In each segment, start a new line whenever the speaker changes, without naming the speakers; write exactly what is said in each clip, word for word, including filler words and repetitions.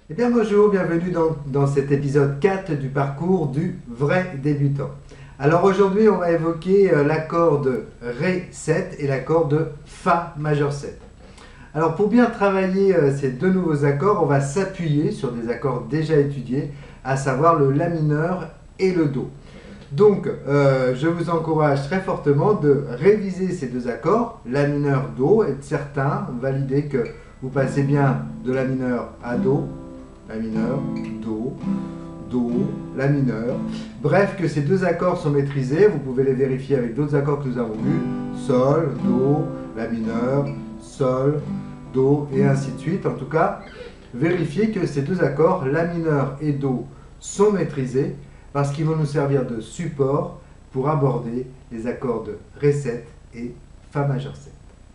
Eh bien bonjour, bienvenue dans, dans cet épisode quatre du parcours du vrai débutant. Alors aujourd'hui on va évoquer euh, l'accord de Ré sept et l'accord de Fa majeur sept. Alors pour bien travailler euh, ces deux nouveaux accords, on va s'appuyer sur des accords déjà étudiés, à savoir le La mineur et le Do. Donc euh, je vous encourage très fortement de réviser ces deux accords, La mineur, Do, et de certains valider que vous passez bien de La mineur à Do, La mineur, Do, Do, La mineur. Bref, que ces deux accords sont maîtrisés. Vous pouvez les vérifier avec d'autres accords que nous avons vus. Sol, Do, La mineur, Sol, Do, et ainsi de suite. En tout cas, vérifiez que ces deux accords, La mineur et Do, sont maîtrisés parce qu'ils vont nous servir de support pour aborder les accords de Ré sept et Fa majeur sept.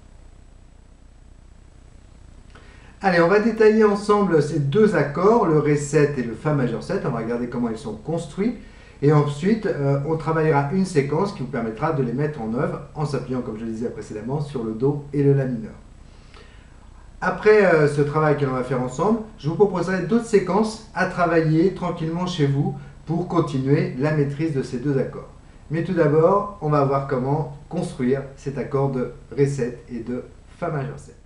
Allez, on va détailler ensemble ces deux accords, le Ré sept et le Fa majeur sept. On va regarder comment ils sont construits. Et ensuite, euh, on travaillera une séquence qui vous permettra de les mettre en œuvre en s'appuyant, comme je le disais précédemment, sur le Do et le La mineur. Après euh, ce travail que l'on va faire ensemble, je vous proposerai d'autres séquences à travailler tranquillement chez vous pour continuer la maîtrise de ces deux accords. Mais tout d'abord, on va voir comment construire cet accord de Ré sept et de Fa majeur sept.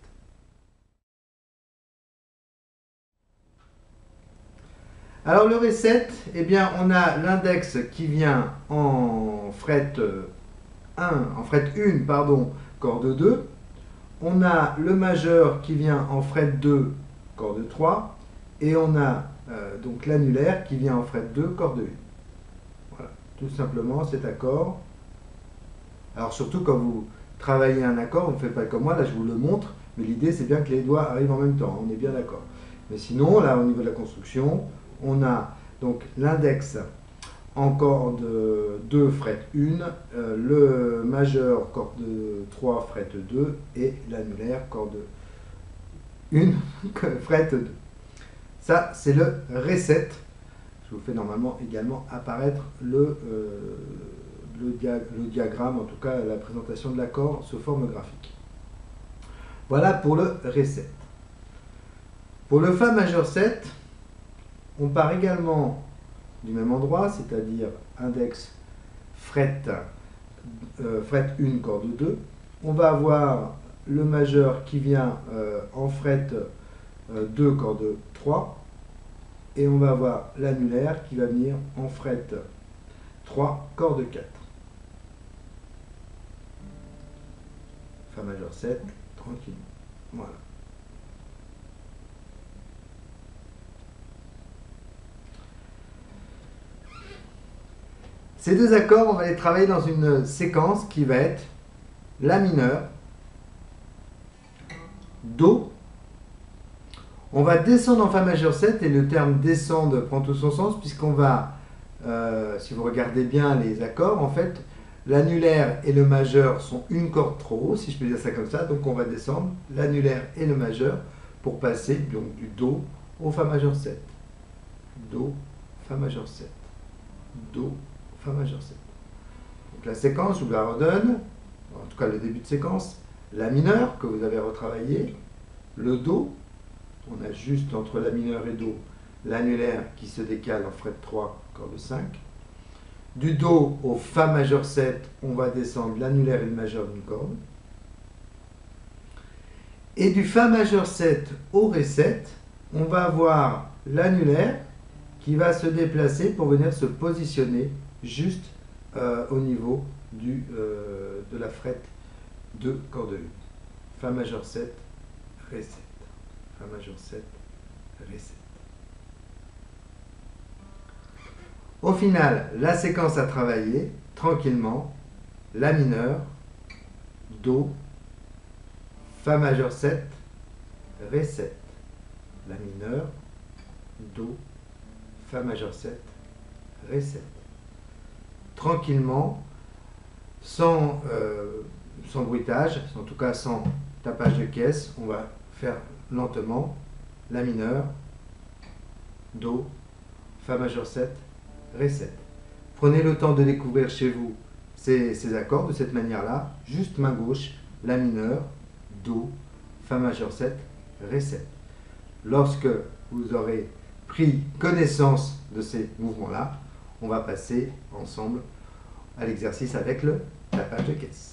Alors le Ré sept, eh bien, on a l'index qui vient en fret un, en fret un, pardon, corde deux. On a le majeur qui vient en fret deux, corde trois. Et on a euh, donc l'annulaire qui vient en fret deux, corde un. Voilà, tout simplement cet accord. Alors surtout quand vous travaillez un accord, vous ne faites pas comme moi, là je vous le montre, mais l'idée c'est bien que les doigts arrivent en même temps, on est bien d'accord. Mais sinon, là au niveau de la construction, on a donc l'index en corde deux, fret un, euh, le majeur corde trois, fret deux et l'annulaire corde un, fret deux. Ça, c'est le Ré sept. Je vous fais normalement également apparaître le, euh, le, dia le diagramme, en tout cas la présentation de l'accord sous forme graphique. Voilà pour le Ré sept. Pour le Fa majeur sept, on part également du même endroit, c'est-à-dire index fret, euh, fret un, corde deux. On va avoir le majeur qui vient euh, en fret euh, deux, corde trois. Et on va avoir l'annulaire qui va venir en fret trois, corde quatre. Fa majeur sept, tranquillement. Voilà. Ces deux accords, on va les travailler dans une séquence qui va être La mineur, Do. On va descendre en Fa majeur sept, et le terme descendre prend tout son sens, puisqu'on va, euh, si vous regardez bien les accords, en fait, l'annulaire et le majeur sont une corde trop haut, si je peux dire ça comme ça, donc on va descendre l'annulaire et le majeur pour passer donc, du Do au Fa majeur sept. Do, Fa majeur sept. Do, Fa majeur sept. Donc la séquence, je vous la redonne, en tout cas le début de séquence, La mineur que vous avez retravaillé, le Do. On a juste entre La mineur et Do l'annulaire qui se décale en fret trois, corde cinq. Du Do au Fa majeur sept, on va descendre l'annulaire et le majeur d'une corde. Et du Fa majeur sept au Ré sept, on va avoir l'annulaire qui va se déplacer pour venir se positionner juste euh, au niveau du, euh, de la fret deux, corde huit. Fa majeur sept, Ré sept. Fa majeur sept, Ré sept. Au final, la séquence à travailler, tranquillement, La mineur, Do, Fa majeur sept, Ré sept. La mineur, Do, Fa majeur sept, Ré sept. Tranquillement, sans, euh, sans bruitage, en tout cas sans tapage de caisse, on va faire lentement La mineur, Do, Fa majeur sept, Ré sept. Prenez le temps de découvrir chez vous ces, ces accords de cette manière-là, juste main gauche, La mineur, Do, Fa majeur sept, Ré sept. Lorsque vous aurez pris connaissance de ces mouvements-là, on va passer ensemble à l'exercice avec le tapage de caisse.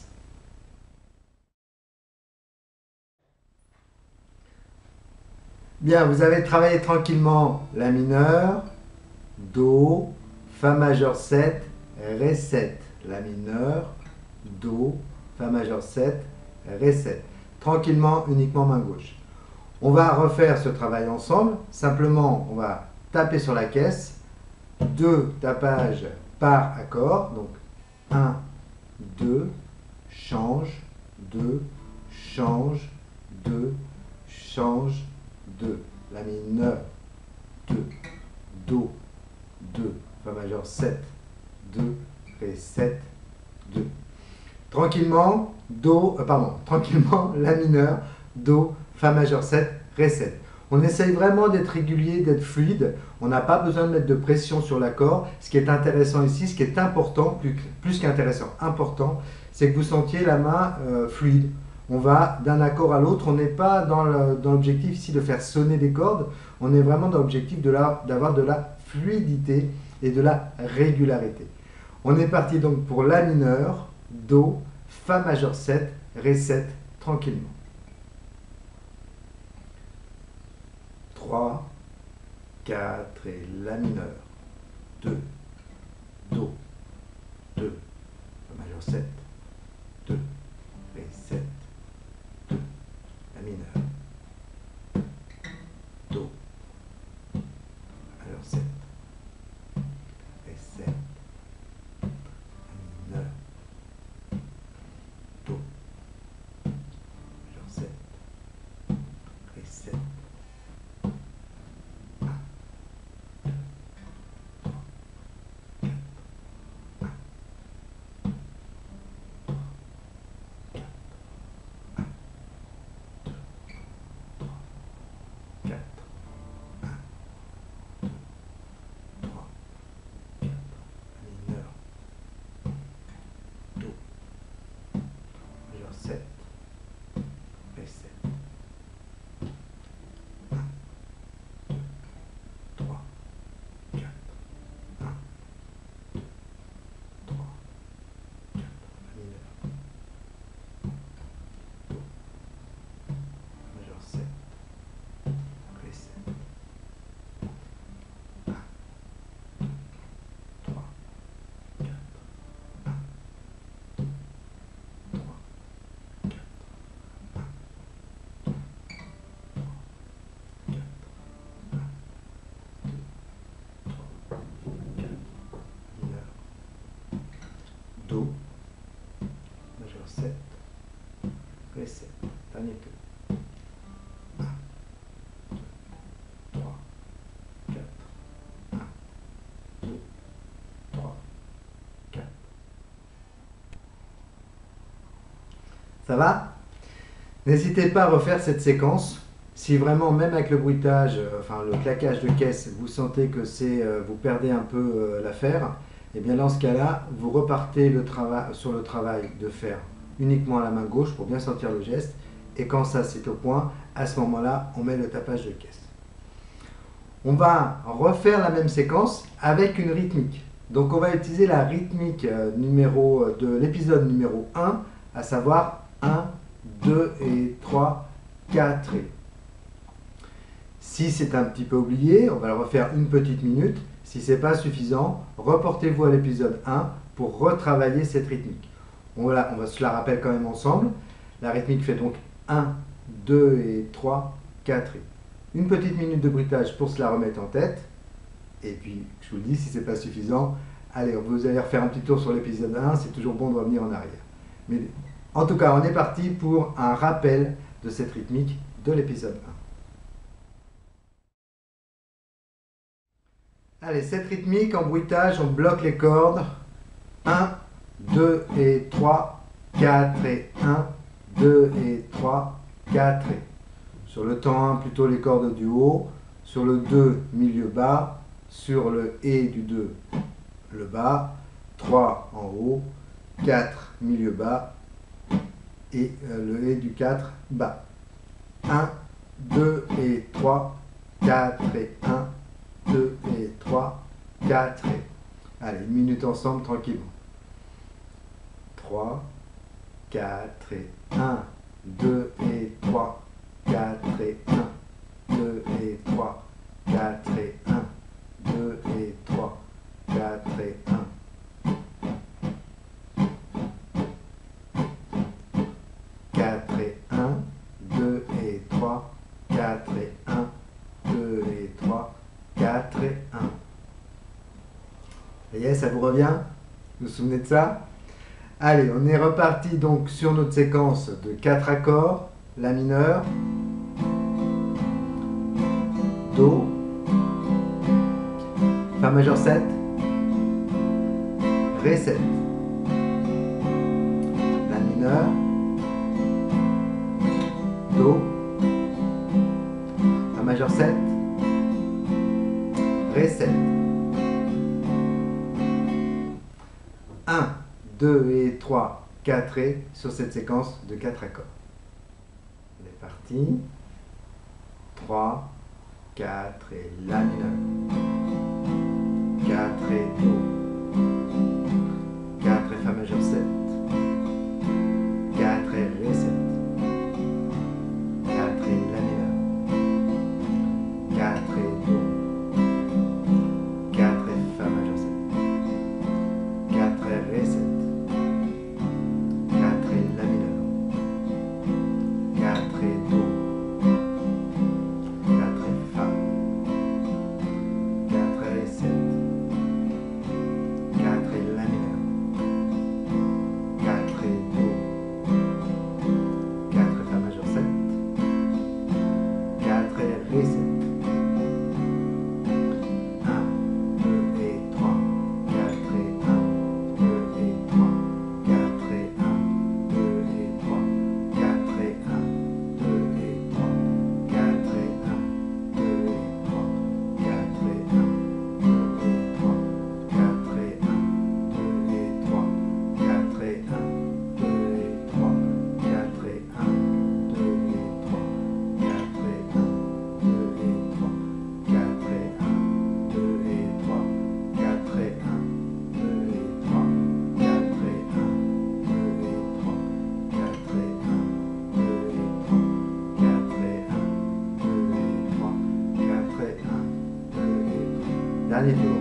Bien, vous avez travaillé tranquillement la mineure, Do, Fa majeur sept, Ré sept. La mineure, Do, Fa majeur sept, Ré sept. Tranquillement, uniquement main gauche. On va refaire ce travail ensemble. Simplement, on va taper sur la caisse. Deux tapages par accord. Donc, un, deux, change, deux, change, deux, change, deux. La mineure, deux, Do, deux, Fa majeur sept, deux, Ré sept, deux. Tranquillement, Do, euh, pardon, tranquillement, La mineur, Do, Fa majeur sept, Ré sept. On essaye vraiment d'être régulier, d'être fluide. On n'a pas besoin de mettre de pression sur l'accord. Ce qui est intéressant ici, ce qui est important, plus, plus qu'intéressant, important, c'est que vous sentiez la main euh, fluide. On va d'un accord à l'autre. On n'est pas dans l'objectif ici de faire sonner des cordes. On est vraiment dans l'objectif d'avoir de la fluidité et de la régularité. On est parti donc pour La mineur, Do, Fa majeur sept, Ré sept, tranquillement. trois, quatre et La mineur, deux, Do, deux, Fa majeur sept, deux, Ré sept, deux, La mineur, Do, Fa majeur sept, Ré sept, La mineur, Do, Fa majeur sept, Ré sept. sept, Ré sept. un, deux, trois, quatre. un, deux, trois, quatre. La mineur. Do. Majeur sept. Ré sept. un, deux, trois, quatre. un, deux, trois. Do, majeur sept, Ré sept, dernier tour. un, deux, trois, quatre. un, deux, trois, quatre. Ça va? N'hésitez pas à refaire cette séquence. Si vraiment, même avec le bruitage, euh, enfin le claquage de caisse, vous sentez que c'est, euh, vous perdez un peu euh, l'affaire, et bien dans ce cas-là, vous repartez le sur le travail de faire uniquement à la main gauche pour bien sentir le geste. Et quand ça c'est au point, à ce moment-là, on met le tapage de caisse. On va refaire la même séquence avec une rythmique. Donc on va utiliser la rythmique euh, numéro de l'épisode numéro un, à savoir un, deux et trois, quatre et. Si c'est un petit peu oublié, on va le refaire une petite minute. Si ce n'est pas suffisant, reportez-vous à l'épisode un pour retravailler cette rythmique. Voilà, on va se la rappeler quand même ensemble. La rythmique fait donc un, deux et trois, quatre et. Une petite minute de bruitage pour se la remettre en tête. Et puis, je vous le dis, si ce n'est pas suffisant, allez, vous allez refaire un petit tour sur l'épisode un, c'est toujours bon de revenir en arrière. Mais en tout cas, on est parti pour un rappel de cette rythmique de l'épisode un. Allez, cette rythmique en bruitage, on bloque les cordes. un, deux et trois, quatre et un, deux et trois, quatre et. Sur le temps un, plutôt les cordes du haut. Sur le deux, milieu bas. Sur le et du deux, le bas. trois en haut. quatre, milieu bas. Et le et du quatre, bas. un, deux et trois, quatre et un, deux et trois, quatre et... Allez, une minute ensemble, tranquillement. trois, quatre et un, deux et trois, quatre et un, deux et trois, quatre et un, deux et trois, quatre et un. quatre et un, deux et trois, quatre et un, deux et trois, quatre et un. Ça y est, ça vous revient? Vous vous souvenez de ça? Allez, on est reparti donc sur notre séquence de quatre accords. La mineur, Do, Fa majeur sept, Ré sept, La mineur, Do, Fa majeur sept, Ré sept. un, deux et trois, quatre et sur cette séquence de quatre accords. On est parti. trois, quatre et La mineur. quatre et Do. quatre et Fa majeur sept. quatre et Ré sept. quatre et La mineur. quatre et Do. quatre et Fa majeur sept. quatre et Ré sept. quatre et La mineur. quatre et Do. quatre et Fa. quatre et Ré sept. quatre et La mineur. quatre et Do. quatre et Fa majeur sept. quatre et Ré sept. Dernier tour.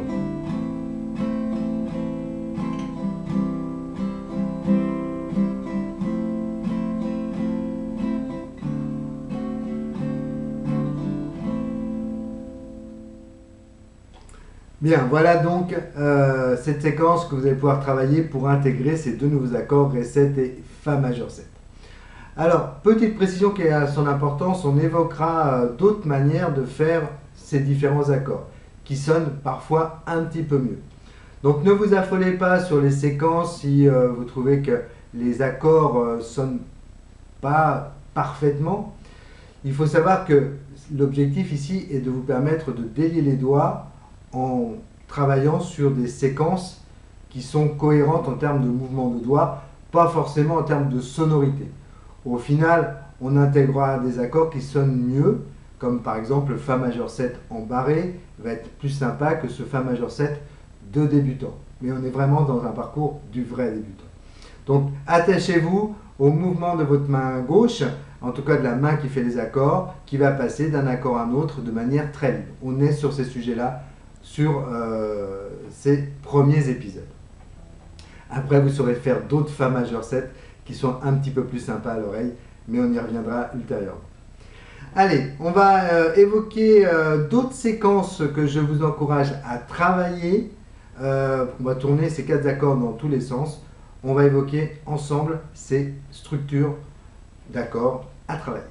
Bien, voilà donc euh, cette séquence que vous allez pouvoir travailler pour intégrer ces deux nouveaux accords, Ré sept et Fa majeur sept. Alors, petite précision qui a son importance, on évoquera euh, d'autres manières de faire ces différents accords, qui sonnent parfois un petit peu mieux. Donc ne vous affolez pas sur les séquences si euh, vous trouvez que les accords euh, sonnent pas parfaitement. Il faut savoir que l'objectif ici est de vous permettre de délier les doigts en travaillant sur des séquences qui sont cohérentes en termes de mouvement de doigts, pas forcément en termes de sonorité. Au final, on intégrera des accords qui sonnent mieux, comme par exemple le Fa majeur sept en barré va être plus sympa que ce Fa majeur sept de débutant. Mais on est vraiment dans un parcours du vrai débutant. Donc attachez-vous au mouvement de votre main gauche, en tout cas de la main qui fait les accords, qui va passer d'un accord à un autre de manière très libre. On est sur ces sujets-là, sur euh, ces premiers épisodes. Après, vous saurez faire d'autres Fa majeur sept qui sont un petit peu plus sympas à l'oreille, mais on y reviendra ultérieurement. Allez, on va euh, évoquer euh, d'autres séquences que je vous encourage à travailler. Euh, on va tourner ces quatre accords dans tous les sens. On va évoquer ensemble ces structures d'accords à travailler.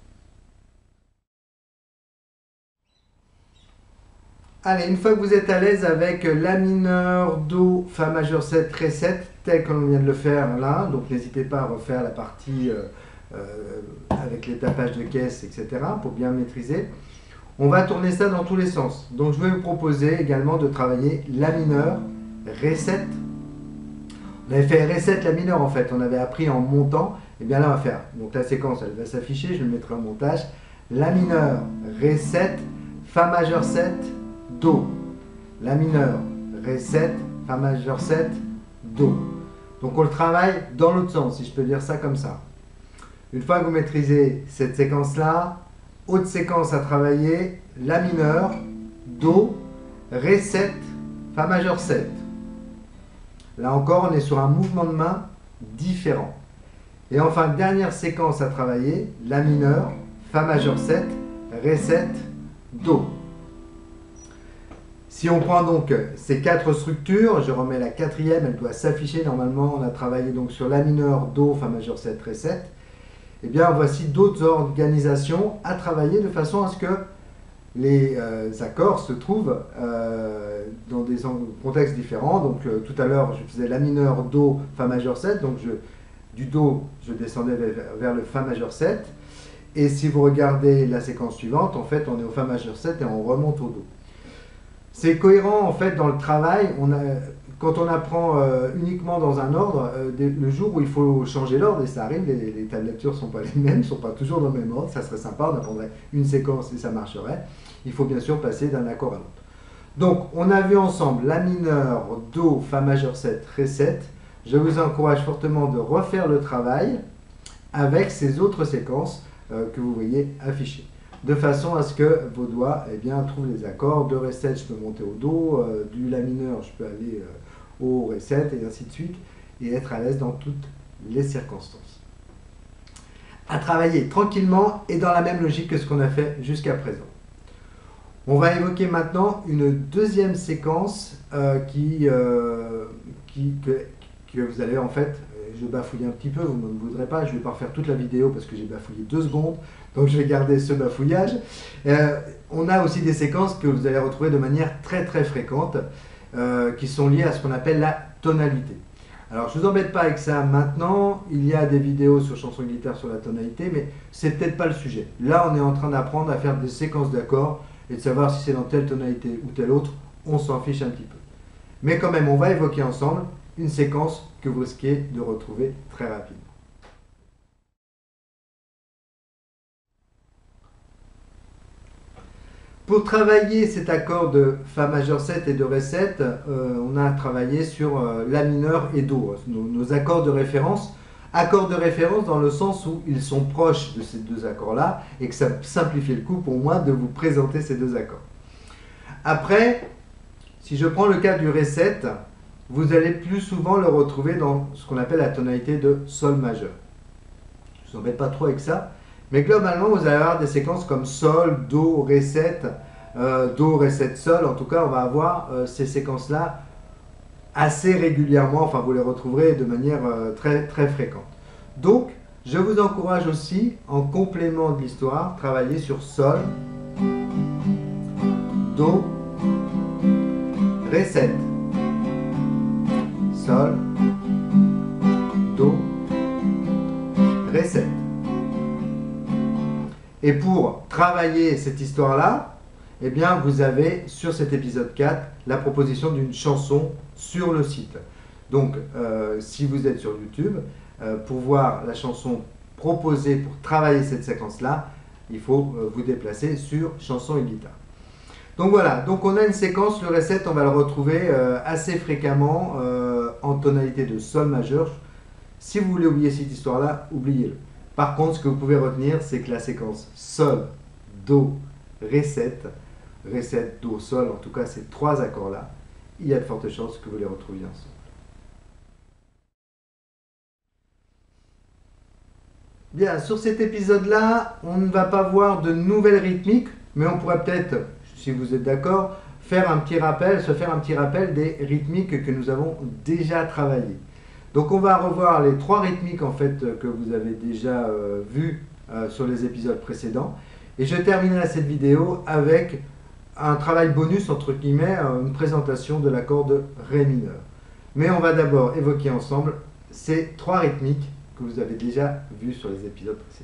Allez, une fois que vous êtes à l'aise avec La mineur, Do, Fa majeur sept, Ré sept, tel qu'on vient de le faire là, donc n'hésitez pas à refaire la partie euh, euh, avec les tapages de caisse, et cetera, pour bien maîtriser. On va tourner ça dans tous les sens. Donc je vais vous proposer également de travailler La mineur, Ré sept. On avait fait Ré sept, La mineur en fait, on avait appris en montant, et bien là on va faire, donc la séquence elle va s'afficher, je le mettrai en montage, La mineur, Ré sept, Fa majeur sept, Do. La mineur, Ré sept, Fa majeur sept, Do. Donc on le travaille dans l'autre sens, si je peux dire ça comme ça. Une fois que vous maîtrisez cette séquence-là, autre séquence à travailler, La mineur, Do, Ré sept, Fa majeur sept. Là encore, on est sur un mouvement de main différent. Et enfin, dernière séquence à travailler, La mineur, Fa majeur sept, Ré sept, Do. Si on prend donc ces quatre structures, je remets la quatrième, elle doit s'afficher normalement. On a travaillé donc sur La mineur, Do, Fa majeur sept, Ré sept. Et bien voici d'autres organisations à travailler de façon à ce que les euh, accords se trouvent euh, dans des contextes différents. Donc euh, tout à l'heure, je faisais La mineur, Do, Fa majeur sept. Donc je, du Do, je descendais vers, vers le Fa majeur sept. Et si vous regardez la séquence suivante, en fait, on est au Fa majeur sept et on remonte au Do. C'est cohérent en fait dans le travail. On a, quand on apprend euh, uniquement dans un ordre, euh, des, le jour où il faut changer l'ordre, et ça arrive, les, les tables de lecture ne sont pas les mêmes, ne sont pas toujours dans le même ordre, ça serait sympa, on apprendrait une séquence et ça marcherait. Il faut bien sûr passer d'un accord à l'autre. Donc, on a vu ensemble La mineur, Do, Fa majeur sept, Ré sept. Je vous encourage fortement de refaire le travail avec ces autres séquences euh, que vous voyez affichées, de façon à ce que vos doigts eh bien, trouvent les accords. De Ré sept, je peux monter au Do, euh, du La mineur, je peux aller euh, au Ré sept, et ainsi de suite, et être à l'aise dans toutes les circonstances. À travailler tranquillement et dans la même logique que ce qu'on a fait jusqu'à présent. On va évoquer maintenant une deuxième séquence euh, qui, euh, qui, que, que vous allez en fait, je bafouille un petit peu, vous ne me voudrez pas, je ne vais pas refaire toute la vidéo parce que j'ai bafouillé deux secondes, donc je vais garder ce bafouillage. Euh, on a aussi des séquences que vous allez retrouver de manière très très fréquente, euh, qui sont liées à ce qu'on appelle la tonalité. Alors je ne vous embête pas avec ça maintenant, il y a des vidéos sur chanson guitare sur la tonalité, mais c'est peut-être pas le sujet. Là on est en train d'apprendre à faire des séquences d'accords, et de savoir si c'est dans telle tonalité ou telle autre, on s'en fiche un petit peu. Mais quand même, on va évoquer ensemble une séquence que vous risquez de retrouver très rapidement. Pour travailler cet accord de Fa majeur sept et de Ré sept, euh, on a travaillé sur euh, La mineur et Do, nos, nos accords de référence. Accords de référence dans le sens où ils sont proches de ces deux accords-là et que ça simplifie le coup pour moi de vous présenter ces deux accords. Après, si je prends le cas du Ré sept, vous allez plus souvent le retrouver dans ce qu'on appelle la tonalité de Sol majeur. Je ne vous embête pas trop avec ça, mais globalement, vous allez avoir des séquences comme Sol, Do, Ré sept, euh, Do, Ré sept, Sol. En tout cas, on va avoir euh, ces séquences-là assez régulièrement, enfin vous les retrouverez de manière euh, très, très fréquente. Donc, je vous encourage aussi, en complément de l'histoire, travailler sur Sol, Do, Ré sept, Sol, Do, Ré sept. Et pour travailler cette histoire-là, eh bien, vous avez sur cet épisode quatre la proposition d'une chanson sur le site. Donc, euh, si vous êtes sur YouTube, euh, pour voir la chanson proposée pour travailler cette séquence-là, il faut euh, vous déplacer sur chanson et guitare. Donc voilà, donc on a une séquence, le Ré sept, on va le retrouver euh, assez fréquemment euh, en tonalité de Sol majeur. Si vous voulez oublier cette histoire-là, oubliez-le. Par contre, ce que vous pouvez retenir, c'est que la séquence Sol, Do, Ré sept, Ré sept, Do, Sol, en tout cas ces trois accords-là, il y a de fortes chances que vous les retrouviez ensemble. Bien, sur cet épisode-là, on ne va pas voir de nouvelles rythmiques, mais on pourrait peut-être, si vous êtes d'accord, faire un petit rappel, se faire un petit rappel des rythmiques que nous avons déjà travaillées. Donc on va revoir les trois rythmiques en fait que vous avez déjà euh, vues euh, sur les épisodes précédents. Et je terminerai cette vidéo avec un travail bonus, entre guillemets, une présentation de l'accord de Ré mineur. Mais on va d'abord évoquer ensemble ces trois rythmiques que vous avez déjà vues sur les épisodes précédents.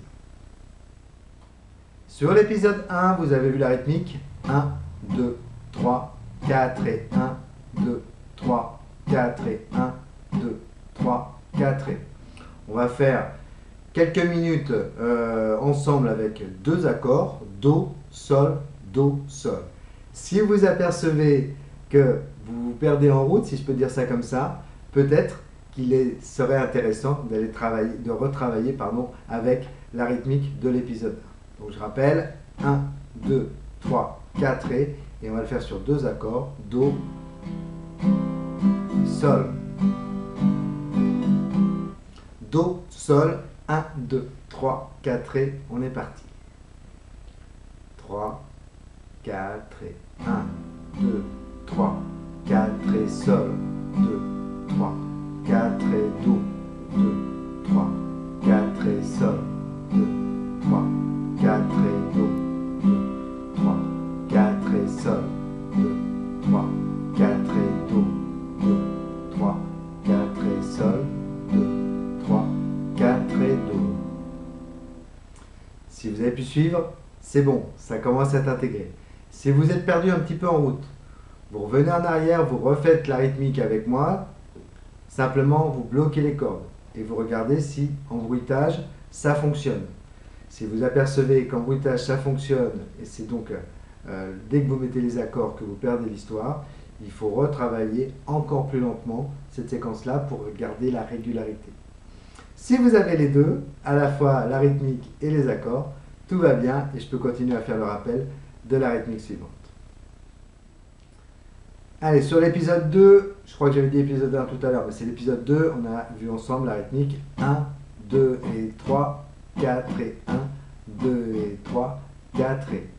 Sur l'épisode un, vous avez vu la rythmique un, deux, trois, quatre et un, deux, trois, quatre et un, deux, trois, quatre et. On va faire quelques minutes euh, ensemble avec deux accords, Do, Sol, Do, Sol. Si vous apercevez que vous vous perdez en route, si je peux dire ça comme ça, peut-être qu'il est- serait intéressant d'aller travailler, de retravailler pardon, avec la rythmique de l'épisode un. Donc je rappelle, un, deux, trois, quatre et, et on va le faire sur deux accords, Do, Sol. Do, Sol, un, deux, trois, quatre et, on est parti. trois, quatre et, un, deux, trois, quatre et, Sol, deux, trois, quatre et, Do, deux, trois, quatre et, Sol, deux, trois, quatre et, Do, deux, trois, quatre et, Sol, deux, trois, quatre et, Do, deux, trois, quatre et, Sol, deux, trois, quatre et, Do. Si vous avez pu suivre, c'est bon, ça commence à être intégré. Si vous êtes perdu un petit peu en route, vous revenez en arrière, vous refaites la rythmique avec moi, simplement vous bloquez les cordes et vous regardez si en bruitage ça fonctionne. Si vous apercevez qu'en bruitage ça fonctionne, et c'est donc euh, dès que vous mettez les accords que vous perdez l'histoire, il faut retravailler encore plus lentement cette séquence-là pour garder la régularité. Si vous avez les deux, à la fois la rythmique et les accords, tout va bien et je peux continuer à faire le rappel de la rythmique suivante. Allez, sur l'épisode deux, je crois que j'avais dit épisode un tout à l'heure, mais c'est l'épisode deux, on a vu ensemble la rythmique un, deux et trois, quatre et un, deux et trois, quatre et.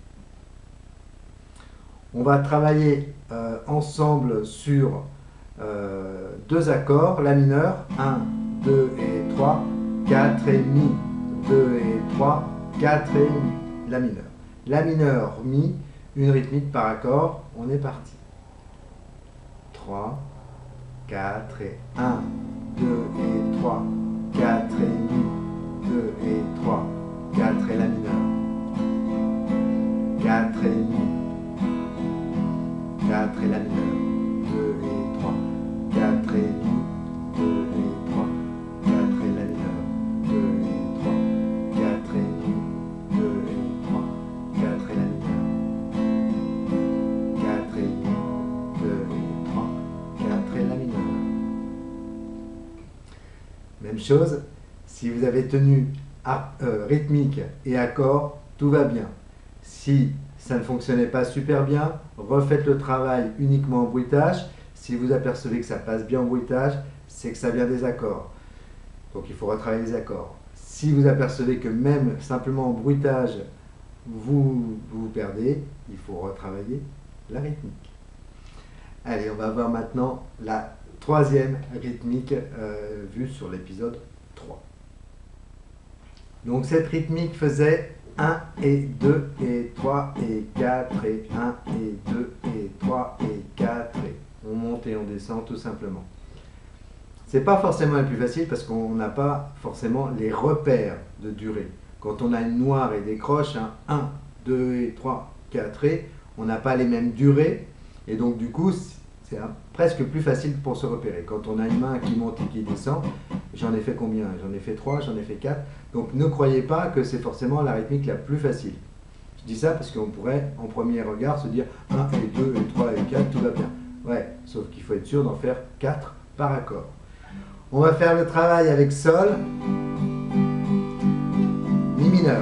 On va travailler euh, ensemble sur euh, deux accords, la mineur, un, deux et trois, quatre et mi, deux et trois, quatre et mi, la mineure. La mineure, mi, une rythmique par accord, on est parti. trois, quatre et un, deux et trois, quatre et mi, deux et trois, quatre et la mineure. quatre et mi, quatre et la mineure, deux et trois, quatre et mi, deux et trois, quatre et la mineure, deux et trois, quatre et mi, deux et trois, quatre et la mineure, quatre et mi, deux et trois, quatre et la mineure. Même chose, si vous avez tenu à, euh, rythmique et accord, tout va bien. Si ça ne fonctionnait pas super bien, refaites le travail uniquement en bruitage. Si vous apercevez que ça passe bien en bruitage, c'est que ça vient des accords. Donc il faut retravailler les accords. Si vous apercevez que même simplement en bruitage, vous vous, vous perdez, il faut retravailler la rythmique. Allez, on va voir maintenant la troisième rythmique euh, vue sur l'épisode trois. Donc cette rythmique faisait un et deux et trois et quatre et un et deux et trois et quatre et on monte et on descend tout simplement. C'est pas forcément le plus facile parce qu'on n'a pas forcément les repères de durée. Quand on a une noire et des croches, hein, un, deux et trois, quatre et, on n'a pas les mêmes durées et donc du coup c'est presque plus facile pour se repérer. Quand on a une main qui monte et qui descend, j'en ai fait combien? J'en ai fait trois, j'en ai fait quatre. Donc ne croyez pas que c'est forcément la rythmique la plus facile. Je dis ça parce qu'on pourrait en premier regard se dire un et deux et trois et quatre, tout va bien. Ouais, sauf qu'il faut être sûr d'en faire quatre par accord. On va faire le travail avec Sol, Mi mineur.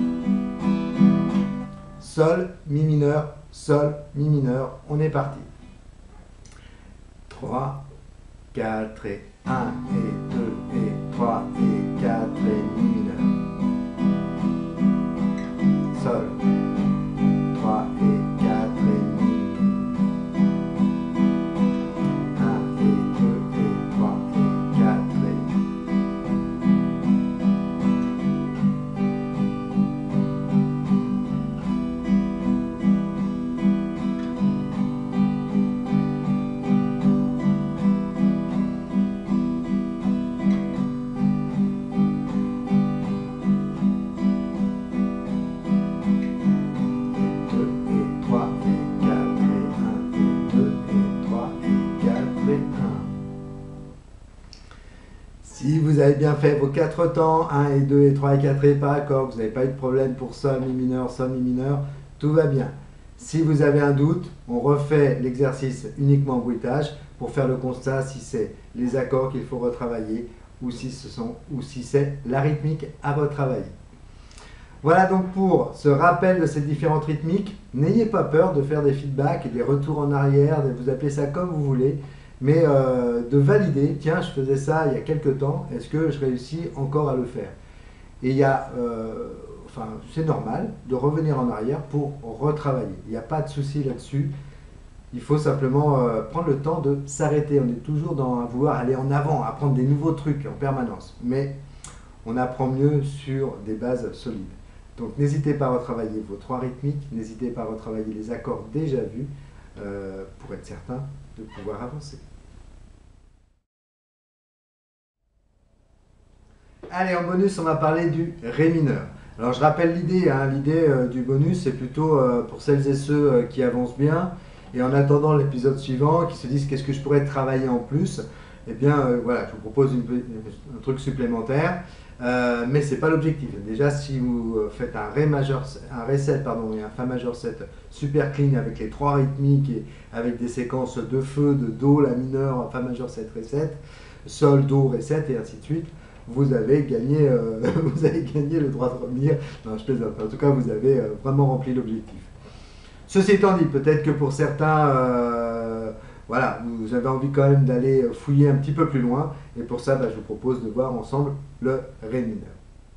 Sol, Mi mineur, Sol, Mi mineur, on est parti. trois, quatre et un et deux et trois et quatre et Mi mineur. Sol, trois et quatre et Mi. un et deux et trois et quatre et. Si vous avez bien fait vos quatre temps, un et deux et trois et quatre et par accord, vous n'avez pas eu de problème pour Sol, Mi mineur, Sol, Mi mineur, tout va bien. Si vous avez un doute, on refait l'exercice uniquement en bruitage pour faire le constat si c'est les accords qu'il faut retravailler ou si ce sont ou si c'est la rythmique à retravailler. Voilà donc pour ce rappel de ces différentes rythmiques. N'ayez pas peur de faire des feedbacks, des retours en arrière, de vous appelez ça comme vous voulez, mais euh, de valider, tiens, je faisais ça il y a quelques temps, est-ce que je réussis encore à le faire? Et il y a, euh, enfin, c'est normal de revenir en arrière pour retravailler. Il n'y a pas de souci là-dessus. Il faut simplement euh, prendre le temps de s'arrêter. On est toujours dans à vouloir aller en avant, apprendre des nouveaux trucs en permanence. Mais on apprend mieux sur des bases solides. Donc n'hésitez pas à retravailler vos trois rythmiques, n'hésitez pas à retravailler les accords déjà vus euh, pour être certain de pouvoir avancer. Allez, en bonus, on va parler du Ré mineur. Alors je rappelle l'idée, hein, l'idée euh, du bonus, c'est plutôt euh, pour celles et ceux euh, qui avancent bien et en attendant l'épisode suivant, qui se disent qu'est-ce que je pourrais travailler en plus. Eh bien euh, voilà, je vous propose une, un truc supplémentaire. Euh, mais ce n'est pas l'objectif. Déjà, si vous faites un Ré majeur, un Ré sept pardon, et un Fa majeur sept super clean avec les trois rythmiques et avec des séquences de feu, de Do, La mineur, Fa majeur sept, Ré sept, Sol, Do, Ré sept et ainsi de suite, vous avez gagné, euh, vous avez gagné le droit de revenir. Non, je plaisante. En tout cas, vous avez euh, vraiment rempli l'objectif. Ceci étant dit, peut-être que pour certains, euh, voilà, vous avez envie quand même d'aller fouiller un petit peu plus loin. Et pour ça, bah, je vous propose de voir ensemble le Ré mineur.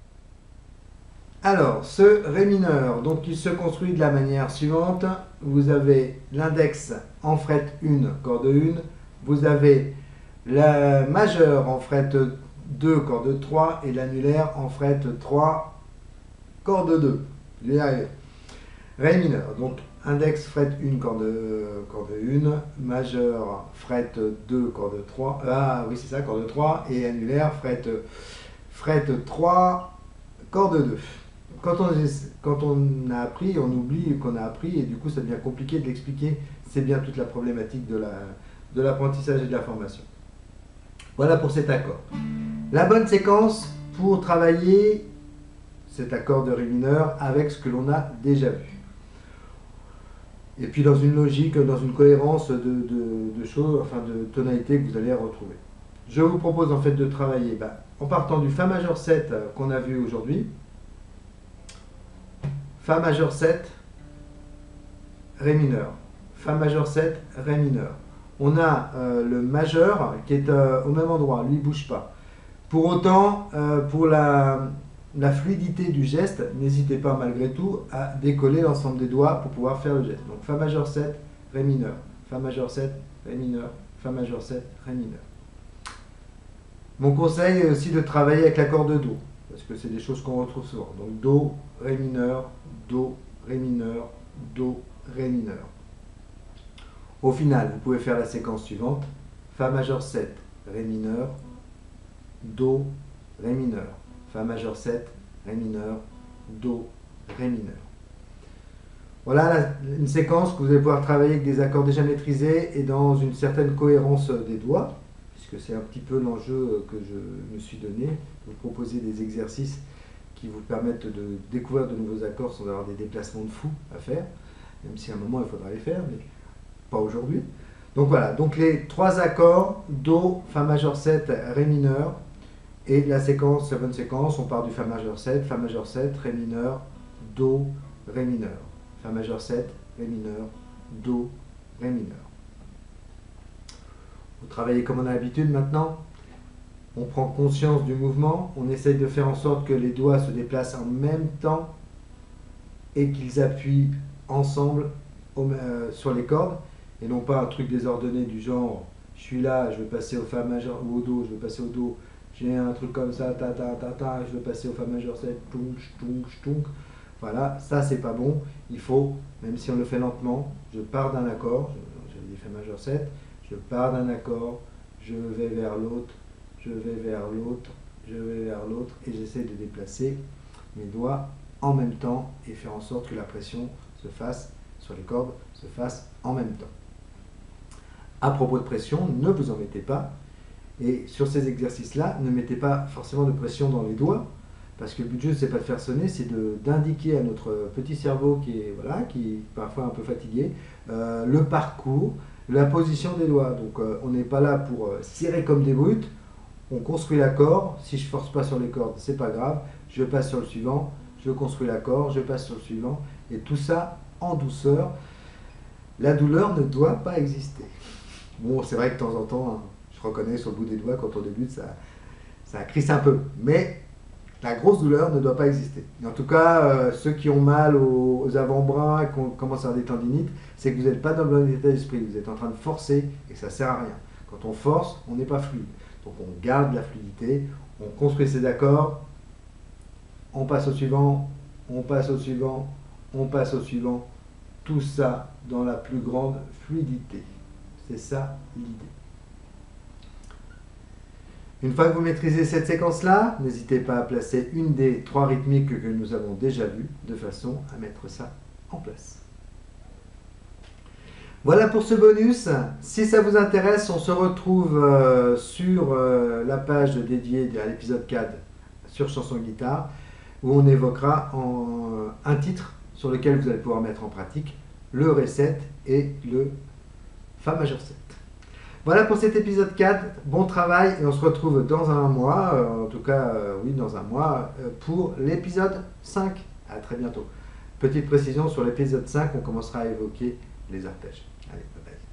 Alors, ce Ré mineur, donc il se construit de la manière suivante. Vous avez l'index en fret un, corde un. Vous avez la majeure en fret deux, corde trois. Et l'annulaire en fret trois, corde deux. Je vais y arriver. Ré mineur, donc index fret un, corde, corde un, majeur fret deux, corde trois, ah oui c'est ça, corde trois, et annulaire fret, fret trois, corde deux. Quand on, quand on a appris, on oublie qu'on a appris, et du coup ça devient compliqué de l'expliquer. C'est bien toute la problématique de la, de l'apprentissage et de la formation. Voilà pour cet accord. La bonne séquence pour travailler cet accord de Ré mineur avec ce que l'on a déjà vu. Et puis dans une logique, dans une cohérence de, de, de choses, enfin de tonalités que vous allez retrouver. Je vous propose en fait de travailler bah, en partant du Fa majeur sept euh, qu'on a vu aujourd'hui. Fa majeur sept, Ré mineur. Fa majeur sept, Ré mineur. On a euh, le majeur qui est euh, au même endroit, lui il ne bouge pas. Pour autant, euh, pour la, la fluidité du geste, n'hésitez pas malgré tout à décoller l'ensemble des doigts pour pouvoir faire le geste. Donc Fa majeur sept, Ré mineur, Fa majeur sept, Ré mineur, Fa majeur sept, Ré mineur. Mon conseil est aussi de travailler avec l'accord de Do, parce que c'est des choses qu'on retrouve souvent. Donc Do, Ré mineur, Do, Ré mineur, Do, Ré mineur. Au final, vous pouvez faire la séquence suivante. Fa majeur sept, Ré mineur, Do, Ré mineur. Fa majeur sept, Ré mineur, Do, Ré mineur. Voilà la, une séquence que vous allez pouvoir travailler avec des accords déjà maîtrisés et dans une certaine cohérence des doigts, puisque c'est un petit peu l'enjeu que je me suis donné, de vous proposer des exercices qui vous permettent de découvrir de nouveaux accords sans avoir des déplacements de fou à faire, même si à un moment il faudra les faire, mais pas aujourd'hui. Donc voilà, donc les trois accords, Do, Fa majeur sept, Ré mineur, et la séquence, la bonne séquence, on part du Fa majeur sept, Fa majeur sept, Ré mineur, Do, Ré mineur. Fa majeur sept, Ré mineur, Do, Ré mineur. Vous travaillez comme on a l'habitude maintenant. On prend conscience du mouvement, on essaye de faire en sorte que les doigts se déplacent en même temps et qu'ils appuient ensemble au, euh, sur les cordes, et non pas un truc désordonné du genre je suis là, je vais passer au Fa majeur ou au Do, je vais passer au Do, j'ai un truc comme ça, ta ta ta ta, je vais passer au Fa majeur sept, tunk, tunk, tunk. Voilà, ça c'est pas bon. Il faut, même si on le fait lentement, je pars d'un accord, j'avais dit Fa majeur sept, je pars d'un accord, je vais vers l'autre, je vais vers l'autre, je vais vers l'autre, et j'essaie de déplacer mes doigts en même temps et faire en sorte que la pression se fasse sur les cordes, se fasse en même temps. À propos de pression, ne vous en mettez pas. Et sur ces exercices-là, ne mettez pas forcément de pression dans les doigts, Parce que le but du jeu, c'est pas de faire sonner, c'est d'indiquer à notre petit cerveau qui est, voilà, qui est parfois un peu fatigué, euh, le parcours, la position des doigts. Donc euh, on n'est pas là pour euh, serrer comme des brutes, on construit l'accord. Si je force pas sur les cordes, c'est pas grave, je passe sur le suivant, je construis l'accord, je passe sur le suivant, et tout ça en douceur. La douleur ne doit pas exister. Bon, c'est vrai que de temps en temps, hein, je reconnais sur le bout des doigts, quand on débute, ça, ça crisse un peu. Mais la grosse douleur ne doit pas exister. Et en tout cas, euh, ceux qui ont mal aux, aux avant-bras et qui commencent à avoir des tendinites, c'est que vous n'êtes pas dans le bon état d'esprit. Vous êtes en train de forcer et ça ne sert à rien. Quand on force, on n'est pas fluide. Donc on garde la fluidité, on construit ses accords, on passe au suivant, on passe au suivant, on passe au suivant. Tout ça dans la plus grande fluidité. C'est ça l'idée. Une fois que vous maîtrisez cette séquence-là, n'hésitez pas à placer une des trois rythmiques que nous avons déjà vues, de façon à mettre ça en place. Voilà pour ce bonus. Si ça vous intéresse, on se retrouve euh, sur euh, la page dédiée à l'épisode quatre sur Chanson Guitare, où on évoquera en, euh, un titre sur lequel vous allez pouvoir mettre en pratique le Ré sept et le Fa majeur sept. Voilà pour cet épisode quatre, bon travail et on se retrouve dans un mois, euh, en tout cas euh, oui dans un mois, euh, pour l'épisode cinq. À très bientôt. Petite précision sur l'épisode cinq, on commencera à évoquer les arpèges. Allez, bye bye.